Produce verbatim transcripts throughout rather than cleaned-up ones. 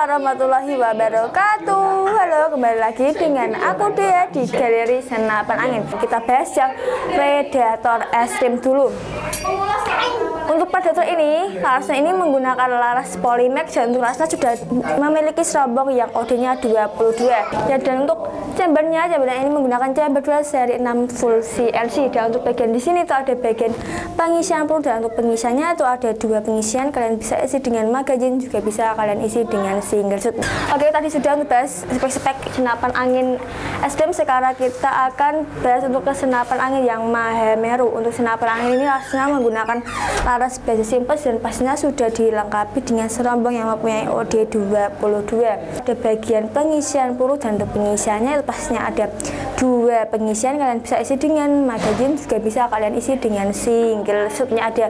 warahmatullahi wabarakatuh. Halo, kembali lagi dengan aku Dea di Galeri Senapan Angin. Kita bahas yang Predator Extreme dulu. Untuk Predator ini, larasnya ini menggunakan laras Polymax dan untuk larasnya sudah memiliki serobong yang O D-nya dua puluh dua. Ya, dan untuk chambernya, chambernya ini menggunakan chamber dua seri enam full C L C. Dan untuk bagian di sini itu ada bagian pengisian peluru, dan untuk pengisiannya itu ada dua pengisian. Kalian bisa isi dengan magazine, juga bisa kalian isi dengan single shot. Oke, tadi sudah untuk bahas spek-spek senapan angin Extreme. Sekarang kita akan bahas untuk ke senapan angin yang Mahameru. Untuk senapan angin ini larasnya menggunakan laras biasa simpel dan pastinya sudah dilengkapi dengan serombong yang mempunyai O D dua puluh dua. Ada bagian pengisian peluru, dan untuk pengisiannya itu pastinya ada dua pengisian. Kalian bisa isi dengan magazine, juga bisa kalian isi dengan single shotnya ada.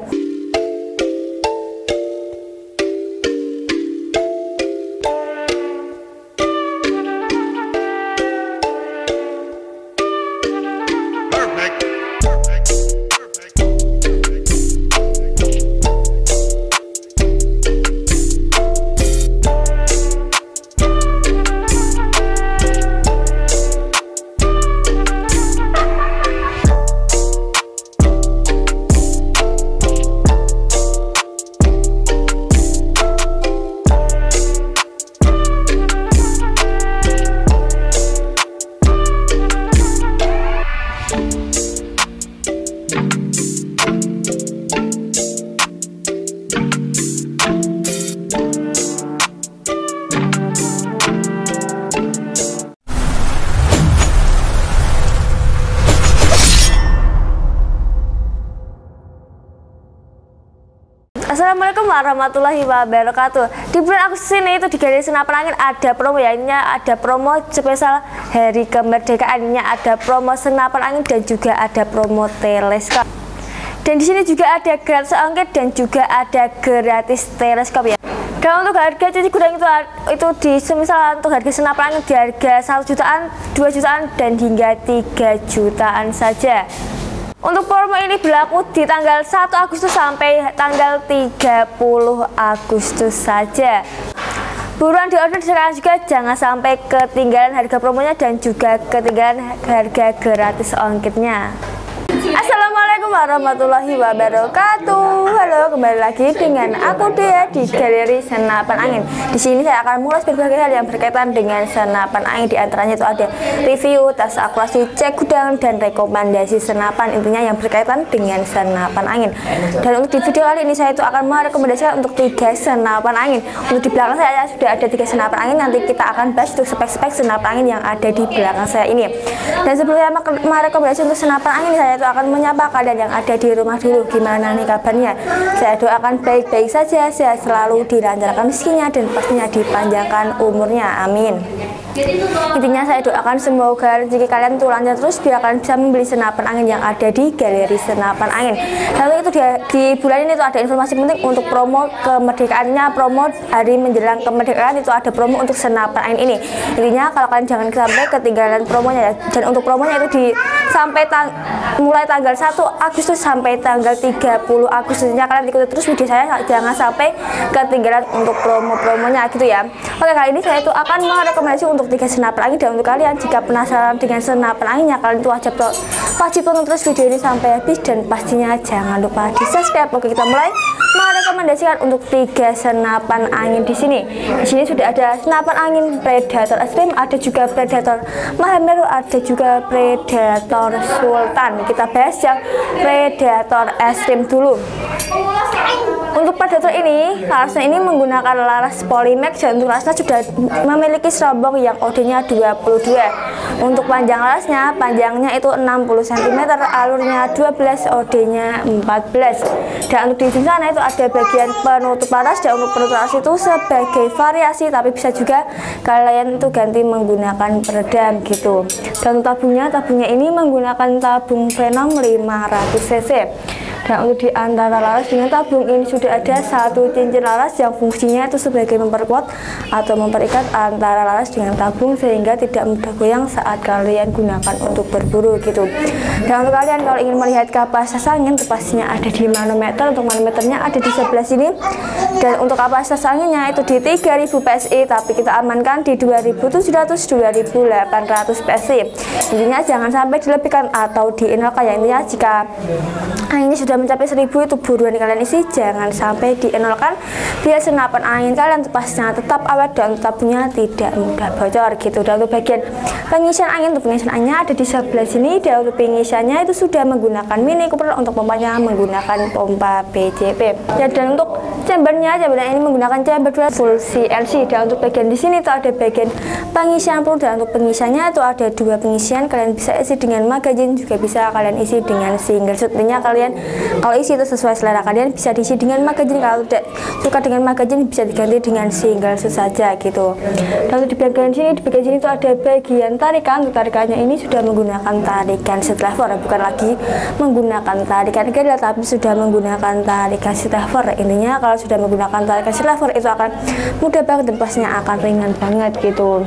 Assalamualaikum warahmatullahi wabarakatuh. Di bulan Agustus ini itu di Galeri Senapan Angin ada promo, ya. Ini ada promo spesial Hari Kemerdekaan. Ini ada promo senapan angin dan juga ada promo teleskop. Dan di sini juga ada gratis ongkir dan juga ada gratis teleskop, ya. Dan untuk harga cuci gudang itu itu di semisal untuk harga senapan angin di harga satu jutaan, dua jutaan dan hingga tiga jutaan saja. Untuk promo ini berlaku di tanggal satu Agustus sampai tanggal tiga puluh Agustus saja. Buruan di order sekarang juga, jangan sampai ketinggalan harga promonya dan juga ketinggalan harga gratis ongkirnya. Assalamualaikum warahmatullahi wabarakatuh. Halo, kembali lagi dengan aku Dea di Galeri Senapan Angin. Di sini saya akan mengulas berbagai hal yang berkaitan dengan senapan angin. Di antaranya itu ada review, tes akurasi, cek gudang, dan rekomendasi senapan, intinya yang berkaitan dengan senapan angin. Dan untuk di video kali ini saya itu akan merekomendasikan untuk tiga senapan angin. Untuk di belakang saya sudah ada tiga senapan angin. Nanti kita akan bahas untuk spek-spek senapan angin yang ada di belakang saya ini. Dan sebelumnya merekomendasi untuk senapan angin, saya itu akan menyapa kalian yang ada di rumah dulu. Gimana nih kabarnya? Saya doakan baik-baik saja, sehat selalu, dilancarkan rezekinya, dan pastinya dipanjangkan umurnya. Amin. Intinya saya doakan semoga rezeki kalian tuh lancar terus biar kalian bisa membeli senapan angin yang ada di Galeri Senapan Angin. Lalu itu di, di bulan ini itu ada informasi penting untuk promo kemerdekaannya, promo hari menjelang kemerdekaan itu ada promo untuk senapan angin ini. Intinya kalau kalian jangan sampai ketinggalan promonya, ya. Dan untuk promonya itu di sampai tang, mulai tanggal satu Agustus sampai tanggal tiga puluh Agustusnya, kalian ikuti terus video saya, jangan sampai ketinggalan untuk promo-promonya gitu, ya. Oke, kali ini saya itu akan merekomendasi untuk tiga senapan angin. Dan untuk kalian jika penasaran dengan senapan anginnya, kalian itu wajib wajib tonton terus video ini sampai habis, dan pastinya jangan lupa di subscribe. Oke, kita mulai merekomendasikan untuk tiga senapan angin di sini. Di sini sudah ada senapan angin Predator Extreme, ada juga Predator Mahameru, ada juga Predator Sultan. Kita bahas yang Predator Extreme dulu. Untuk Predator ini, larasnya ini menggunakan laras Polymax dan untuk larasnya sudah memiliki serobong yang O D-nya dua puluh dua. Untuk panjang larasnya, panjangnya itu enam puluh sentimeter, alurnya dua belas, O D-nya empat belas. Dan untuk di sana itu ada bagian penutup laras, dan untuk penutup laras itu sebagai variasi, tapi bisa juga kalian itu ganti menggunakan peredam gitu. Dan untuk tabungnya, tabungnya ini menggunakan tabung Venom lima ratus cc. Dan untuk di antara laras dengan tabung ini sudah ada satu cincin laras yang fungsinya itu sebagai memperkuat atau memperikat antara laras dengan tabung sehingga tidak mudah goyang saat kalian gunakan untuk berburu gitu. Dan untuk kalian kalau ingin melihat kapasitas angin itu pastinya ada di manometer. Untuk manometernya ada di sebelah sini, dan untuk kapasitas anginnya itu di tiga ribu P S I, tapi kita amankan di dua ribu tujuh ratus sampai dua ribu delapan ratus P S I. Intinya jangan sampai dilebihkan atau dienolkan ya. Intinya jika anginnya sudah mencapai seribu itu buruan kalian isi, jangan sampai dienolkan biar senapan angin kalian pastinya tetap awet dan tabungnya tidak mudah bocor gitu. Dan untuk bagian pengisian angin, untuk pengisian anginnya ada di sebelah sini. Dan untuk pengisiannya itu sudah menggunakan Mini Cooper, untuk pompanya menggunakan pompa B C P ya. Dan untuk chambernya, chambernya ini menggunakan chamber full C N C. Dan untuk bagian di sini itu ada bagian pengisian peluru, dan untuk pengisiannya itu ada dua pengisian, kalian bisa isi dengan magazine, juga bisa kalian isi dengan single shot. Intinya kalian kalau isi itu sesuai selera kalian, bisa diisi dengan magazine, kalau tidak suka dengan magazine bisa diganti dengan single shot saja gitu. Dan di bagian sini, di bagian sini itu ada bagian tarikan. Untuk tarikannya ini sudah menggunakan tarikan seat lever, bukan lagi menggunakan tarikan gedel tapi sudah menggunakan tarikan seat lever. Intinya kalau sudah menggunakan tarikan seat lever itu akan mudah banget dan pastinya akan ringan banget gitu.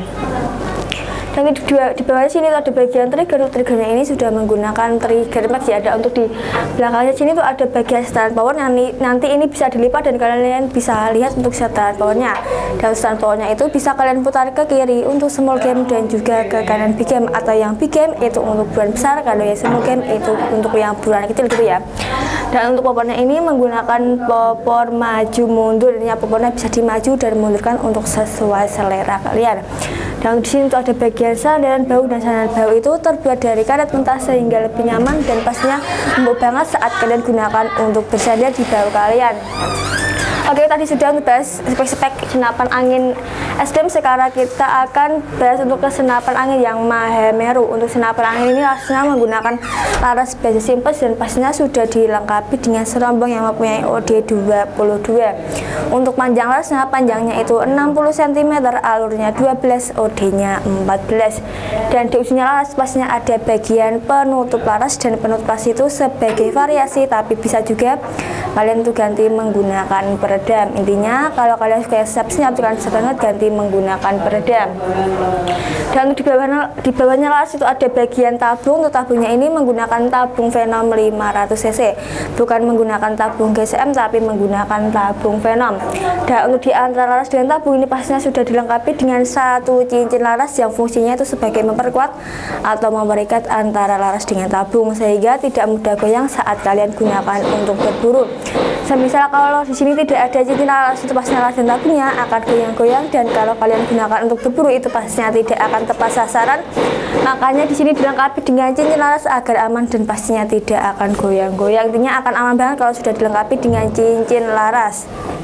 Dan di, di bawah sini tuh ada bagian trigger. Triggernya ini sudah menggunakan trigger max ya. Ada untuk di belakangnya sini tuh ada bagian setelan power yang nanti, nanti ini bisa dilipat dan kalian bisa lihat untuk setelan powernya. Dan setelan powernya itu bisa kalian putar ke kiri untuk small game dan juga ke kanan big game, atau yang big game itu untuk buruan besar, kalau yang small game itu untuk yang buruan kecil gitu ya. Dan untuk popornya ini menggunakan popor maju mundur, artinya popornya bisa dimaju dan mundurkan untuk sesuai selera kalian. Dan di sini tuh ada bagian sandaran bahu, dan sandaran bahu itu terbuat dari karet mentah sehingga lebih nyaman dan pastinya empuk banget saat kalian gunakan untuk bersandar di bahu kalian. Oke, tadi sudah membahas spek-spek senapan angin S D M. Sekarang kita akan bahas untuk ke senapan angin yang Mahemeru. Untuk senapan angin ini harusnya menggunakan laras besi simples dan pastinya sudah dilengkapi dengan serombong yang mempunyai O D dua puluh dua. Untuk panjang larasnya, panjangnya itu enam puluh sentimeter, alurnya dua belas, O D-nya empat belas. Dan di ujungnya laras pastinya ada bagian penutup laras, dan penutup laras itu sebagai variasi, tapi bisa juga kalian tuh ganti menggunakan peredam. Intinya kalau kalian suka siap-siap kalian bisa banget ganti menggunakan peredam. Dan di bawahnya, di bawahnya laras itu ada bagian tabung. Untuk tabungnya ini menggunakan tabung Venom lima ratus cc, bukan menggunakan tabung G C M tapi menggunakan tabung Venom. Dan untuk di antara laras dengan tabung ini pastinya sudah dilengkapi dengan satu cincin laras yang fungsinya itu sebagai memperkuat atau memberikan antara laras dengan tabung sehingga tidak mudah goyang saat kalian gunakan untuk berburu. Semisal kalau di sini tidak ada cincin laras, itu pastinya laras dan tabungnya akan goyang-goyang, dan kalau kalian gunakan untuk berburu itu pastinya tidak akan tepat sasaran. Makanya di sini dilengkapi dengan cincin laras agar aman dan pastinya tidak akan goyang-goyang. Intinya akan aman banget kalau sudah dilengkapi dengan cincin laras.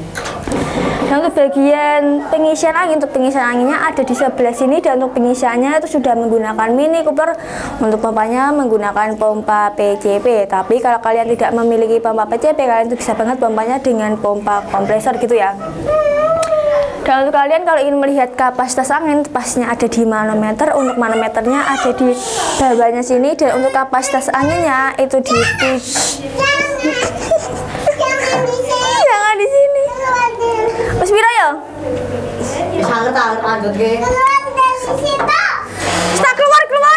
Dan untuk bagian pengisian angin, untuk pengisian anginnya ada di sebelah sini, dan untuk pengisiannya itu sudah menggunakan Mini Cooper. Untuk pompanya menggunakan pompa P C P, tapi kalau kalian tidak memiliki pompa P C P, kalian itu bisa banget pompanya dengan pompa kompresor gitu ya. Dan untuk kalian kalau ingin melihat kapasitas angin pastinya ada di manometer. Untuk manometernya ada di bawahnya sini, dan untuk kapasitas anginnya itu di jangan di sini. Mas Mira ya? Kita keluar keluar.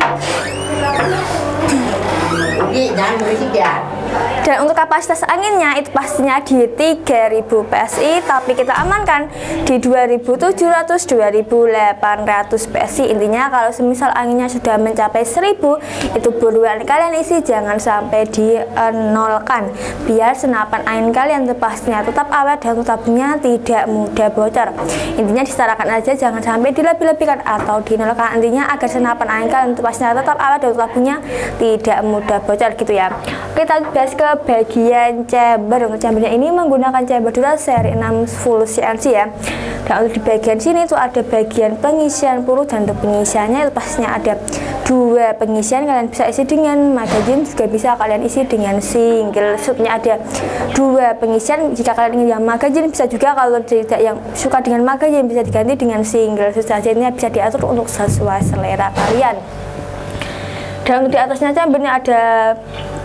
Jangan berisik ya. Dan untuk kapasitas anginnya itu pastinya di tiga ribu P S I, tapi kita amankan di dua ribu tujuh ratus sampai dua ribu delapan ratus P S I. Intinya kalau semisal anginnya sudah mencapai seribu, itu buruan kalian isi, jangan sampai dienolkan biar senapan angin kalian itu pastinya tetap awet dan tabungnya tidak mudah bocor. Intinya disetarakan aja, jangan sampai dilebih-lebihkan atau dienolkan. Intinya agar senapan angin kalian itu pastinya tetap awet dan tabungnya tidak mudah bocor gitu ya. Kita bahas ke bagian chamber. Untuk chambernya ini menggunakan chamber Dural seri enam full C N C ya. Dan untuk di bagian sini itu ada bagian pengisian peluru, dan untuk pengisiannya itu pastinya ada dua pengisian, kalian bisa isi dengan magazine, juga bisa kalian isi dengan single shotnya. Ada dua pengisian, jika kalian ingin yang magazine bisa juga, kalau tidak yang suka dengan magazine bisa diganti dengan single shot saja. Ini bisa diatur untuk sesuai selera kalian. Dan untuk di atasnya chambernya ada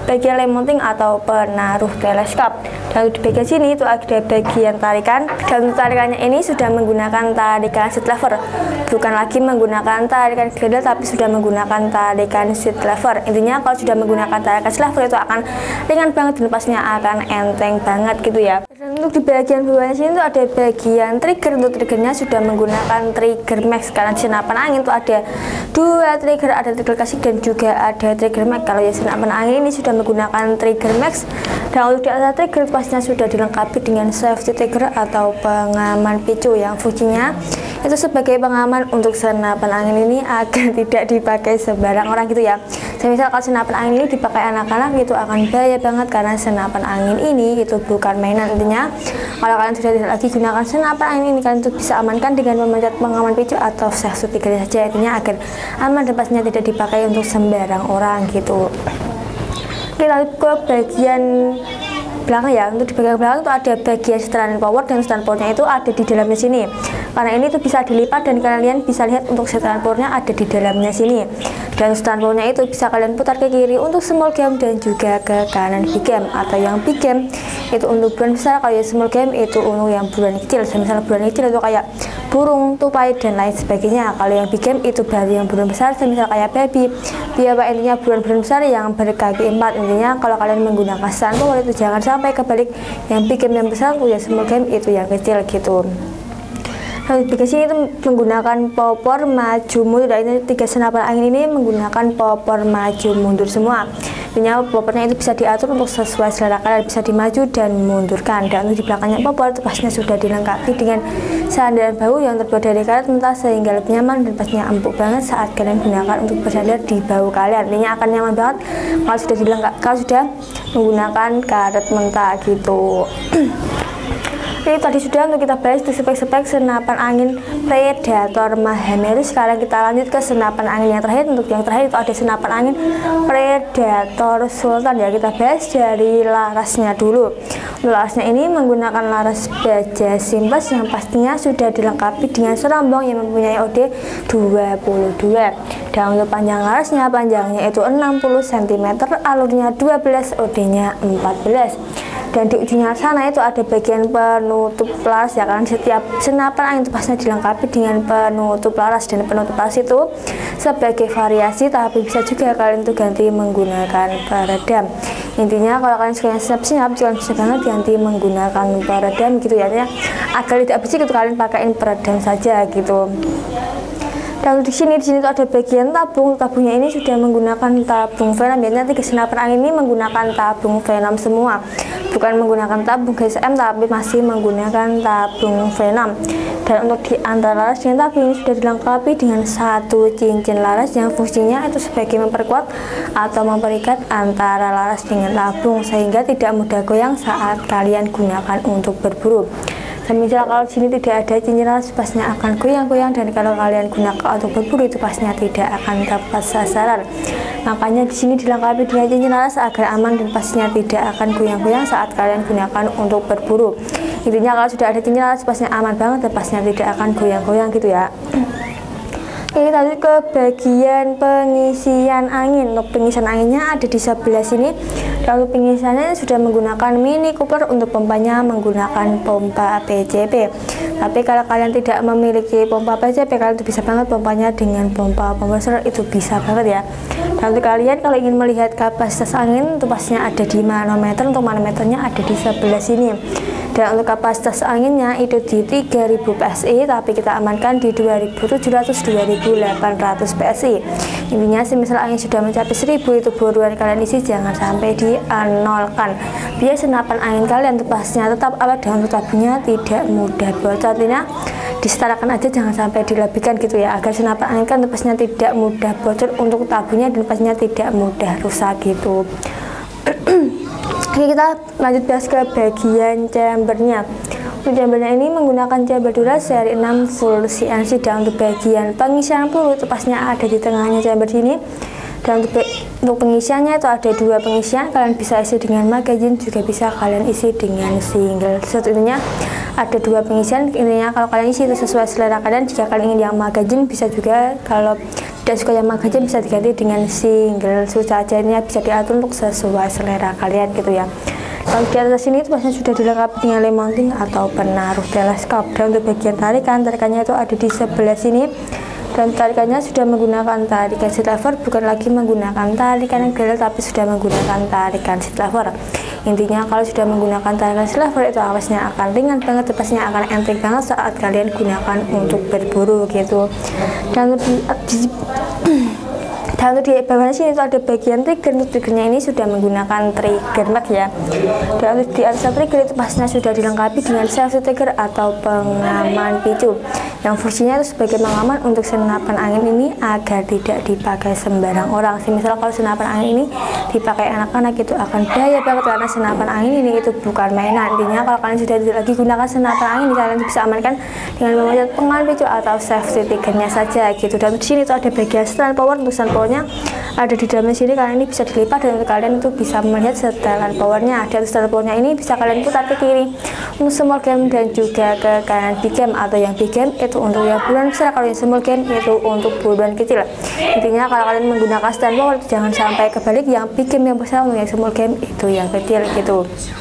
bagian lem mounting atau penaruh teleskop. Dan di bagian sini itu ada bagian tarikan, dan untuk tarikannya ini sudah menggunakan tarikan seat lever, bukan lagi menggunakan tarikan grinder tapi sudah menggunakan tarikan seat lever. Intinya kalau sudah menggunakan tarikan seat lever itu akan ringan banget dan lepasnya akan enteng banget gitu ya. Dan untuk di bagian bawahnya sini itu ada bagian trigger. Untuk triggernya sudah menggunakan trigger max, karena di senapan angin itu ada dua trigger, ada trigger klasik dan juga ada trigger max. Kalau yang senapan angin ini sudah menggunakan trigger max, dan untuk di atas trigger pastinya sudah dilengkapi dengan safety trigger atau pengaman picu yang fungsinya itu sebagai pengaman untuk senapan angin ini agar tidak dipakai sembarang orang gitu ya. Semisal kalau senapan angin ini dipakai anak-anak itu akan bahaya banget, karena senapan angin ini itu bukan mainan. Intinya kalau kalian sudah tidak lagi gunakan senapan angin ini, kalian itu bisa amankan dengan memencet pengaman picu atau safety trigger saja, intinya agar aman dan pastinya tidak dipakai untuk sembarang orang gitu. Kita lihat ke bagian belakang ya. Untuk di bagian belakang itu ada bagian setelan power, dan setelan powernya itu ada di dalamnya sini. Karena ini tuh bisa dilipat dan kalian bisa lihat untuk setelan powernya ada di dalamnya sini. Dan setelan powernya itu bisa kalian putar ke kiri untuk small game dan juga ke kanan big game, atau yang big game itu untuk buruan besar, kalau yang small game itu untuk yang buruan kecil. Misalnya buruan kecil itu kayak burung, tupai dan lain sebagainya. Kalau yang big game itu baru yang buruan besar, misalnya kayak babi, biaya intinya buruan-buruan besar yang berkaki empat. Intinya kalau kalian menggunakan setelan power itu jangan sampai kebalik, yang big game yang besar, yang small game itu yang kecil gitu. Nah, di sini itu menggunakan popor maju mundur, dan ini tiga senapan angin ini menggunakan popor maju mundur semua. Intinya popornya itu bisa diatur untuk sesuai selera kalian, bisa dimaju dan mundurkan. Dan untuk di belakangnya popor itu pastinya sudah dilengkapi dengan sandaran bahu yang terbuat dari karet mentah sehingga lebih nyaman dan pastinya empuk banget saat kalian gunakan untuk bersandar di bahu kalian. Intinya akan nyaman banget kalau sudah dilengkapi, kalau sudah menggunakan karet mentah gitu. Jadi tadi sudah untuk kita bahas di spek-spek senapan angin Predator Mahameru. Sekarang kita lanjut ke senapan angin yang terakhir. Untuk yang terakhir itu ada senapan angin Predator Sultan ya. Kita bahas dari larasnya dulu. Untuk larasnya ini menggunakan laras baja simples yang pastinya sudah dilengkapi dengan serambong yang mempunyai O D dua puluh dua. Dan untuk panjang larasnya, panjangnya itu enam puluh sentimeter, alurnya dua belas, O D-nya empat belas. Dan di ujungnya sana itu ada bagian penutup laras ya, karena setiap senapan angin itu pastinya dilengkapi dengan penutup laras, dan penutup laras itu sebagai variasi, tapi bisa juga kalian itu ganti menggunakan peredam. Intinya kalau kalian suka senyap-senyap, kalian bisa banget ganti menggunakan peredam gitu ya, artinya agar tidak bersih itu kalian pakaiin peredam saja gitu. Dan di sini di sini tuh ada bagian tabung. Tabungnya ini sudah menggunakan tabung Venom. Biasanya tiga senapan angin ini menggunakan tabung Venom semua, bukan menggunakan tabung G S M tapi masih menggunakan tabung Venom. Dan untuk di antara laras dengan tabung ini sudah dilengkapi dengan satu cincin laras yang fungsinya itu sebagai memperkuat atau memperikat antara laras dengan tabung sehingga tidak mudah goyang saat kalian gunakan untuk berburu. Semisal kalau di sini tidak ada cincin laras, pastinya akan goyang-goyang, dan kalau kalian gunakan untuk berburu itu pastinya tidak akan tepat sasaran. Makanya di sini dilengkapi dengan cincin laras agar aman dan pastinya tidak akan goyang-goyang saat kalian gunakan untuk berburu. Intinya kalau sudah ada cincin laras pastinya aman banget dan pastinya tidak akan goyang-goyang gitu ya. Ini tadi ke bagian pengisian angin. Untuk pengisian anginnya ada di sebelah sini. Lalu pengisiannya sudah menggunakan Mini Cooper, untuk pompanya menggunakan pompa P C P. Tapi kalau kalian tidak memiliki pompa P C P, kalian itu bisa banget pompanya dengan pompa kompresor, itu bisa banget ya. Dan untuk kalian kalau ingin melihat kapasitas angin itu pastinya ada di manometer. Untuk manometernya ada di sebelah sini. Dan untuk kapasitas anginnya itu di tiga ribu P S I, tapi kita amankan di dua ribu tujuh ratus sampai dua ribu delapan ratus P S I. Intinya semisal angin sudah mencapai seribu itu buruan kalian isi, jangan sampai dianolkan, biar senapan angin kalian itu pastinya tetap awet dan untuk tabungnya tidak mudah bocor. Artinya disetarakan aja, jangan sampai dilebihkan gitu ya, agar senapan angin kan pastinya tidak mudah bocor untuk tabungnya dan pastinya tidak mudah rusak gitu. Oke, kita lanjut bahas ke bagian chambernya. Untuk chambernya ini menggunakan chamber Duras seri enam full C N C, dan untuk bagian pengisian peluru itu pastinya ada di tengahnya chamber sini. Dan untuk, untuk pengisiannya itu ada dua pengisian, kalian bisa isi dengan magazine, juga bisa kalian isi dengan single. Satunya ada dua pengisian. Intinya kalau kalian isi itu sesuai selera kalian. Jika kalian ingin yang magazine bisa juga, kalau dan juga yang magazine bisa diganti dengan single. Susah aja ini bisa diatur untuk sesuai selera kalian gitu ya. Kalau di atas sini itu pasnya sudah dilengkapi dengan lem mounting atau penaruh teleskop. Dan untuk bagian tarikan, tarikannya itu ada di sebelah sini. Dan tarikannya sudah menggunakan tarikan seat lever, bukan lagi menggunakan tarikan yang gelap, tapi sudah menggunakan tarikan seat lever. Intinya kalau sudah menggunakan tarikan seat lever itu awasnya akan ringan banget, tepasnya akan enteng banget saat kalian gunakan untuk berburu gitu. Dan lebih dan untuk di bawah sini itu ada bagian trigger. Untuk triggernya ini sudah menggunakan trigger mag ya. Dan untuk di atas trigger itu pastinya sudah dilengkapi dengan safety trigger atau pengaman picu yang fungsinya itu sebagai pengaman untuk senapan angin ini agar tidak dipakai sembarang orang. Misal kalau senapan angin ini dipakai anak-anak itu akan bahaya banget, karena senapan angin ini itu bukan mainan. Intinya kalau kalian sudah tidak lagi gunakan senapan angin, kalian bisa amankan dengan memanjat pengaman picu atau safety triggernya saja gitu. Dan di sini itu ada bagian setelan power. Untuk setelan powernya ada di dalam sini, kalian ini bisa dilipat dan untuk kalian itu bisa melihat setelan powernya. Dan setelan powernya ini bisa kalian putar ke kiri untuk small game dan juga ke kanan big game, atau yang big game itu untuk yang buruan besar, kalau yang small game itu untuk buruan kecil. Intinya kalau kalian menggunakan setelan power jangan sampai kebalik, yang big game yang besar untuk yang small game itu yang kecil gitu.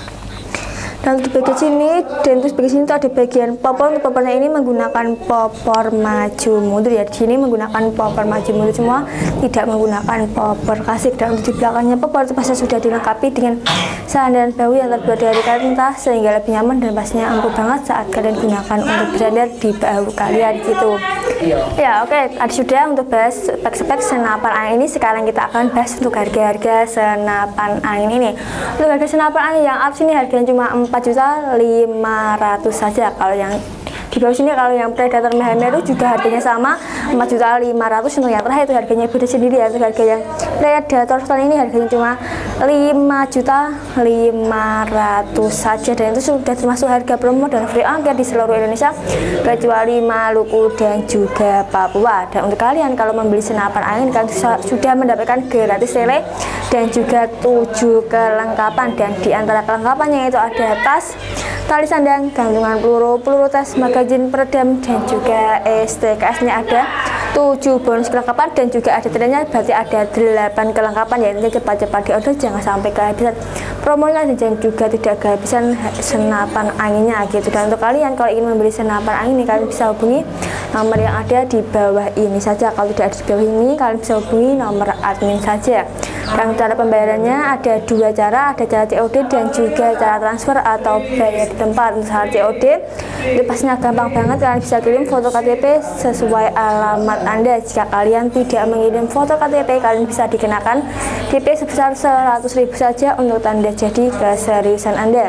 Dan untuk bagian sini, dan terus bagian sini itu ada bagian popor. Untuk popornya ini menggunakan popor maju mundur ya. Di sini menggunakan popor maju mundur semua, tidak menggunakan popor klasik. Dan untuk di belakangnya popor itu pasti sudah dilengkapi dengan sandaran bahu yang terbuat dari kain mentah, sehingga lebih nyaman dan pastinya empuk banget saat kalian gunakan untuk bersandar di bahu kalian gitu. Ya oke, okay. Ada sudah untuk bahas spek-spek senapan angin ini. Sekarang kita akan bahas untuk harga-harga senapan angin ini. Untuk harga senapan angin yang up sini harganya cuma empat juta lima ratus saja. Kalau yang di bawah sini, kalau yang Predator Meru juga harganya sama empat juta lima ratus. Untuk yang terakhir itu harganya beda sendiri ya. Untuk harga yang Predator Stone ini harganya cuma lima juta lima ratus saja, dan itu sudah termasuk harga promo dan free ongkir di seluruh Indonesia kecuali Maluku dan juga Papua. Dan untuk kalian kalau membeli senapan angin, kalian sudah mendapatkan gratis tele dan juga tujuh kelengkapan. Dan di antara kelengkapannya itu ada tas, tali sandang, gantungan peluru, peluru tes, magazin peredam, dan juga S T K S-nya ada tujuh bonus kelengkapan, dan juga ada trennya, berarti ada delapan kelengkapan ya. Intinya cepat-cepat di order, jangan sampai kehabisan promonya dan juga tidak kehabisan senapan anginnya gitu. Dan untuk kalian kalau ingin membeli senapan angin ini, kalian bisa hubungi nomor yang ada di bawah ini saja. Kalau tidak ada di bawah ini, kalian bisa hubungi nomor admin saja. Dan cara pembayarannya ada dua cara, ada cara C O D dan juga cara transfer atau bayar di tempat. Untuk cara C O D itu pastinya gampang banget, kalian bisa kirim foto K T P sesuai alamat Anda. Jika kalian tidak mengirim foto K T P, kalian bisa dikenakan D P sebesar seratus ribu saja untuk tanda jadi keseriusan Anda.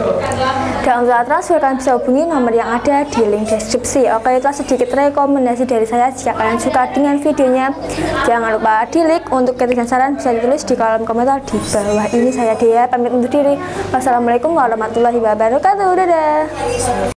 Dan untuk transfer, kalian bisa hubungi nomor yang ada di link deskripsi. Oke, itu sedikit rekomendasi dari saya. Jika kalian suka dengan videonya, jangan lupa di like. Untuk kritik dan saran bisa ditulis di kolom komentar di bawah ini. Saya Dea pamit undur diri. Wassalamualaikum warahmatullahi wabarakatuh. Dadah.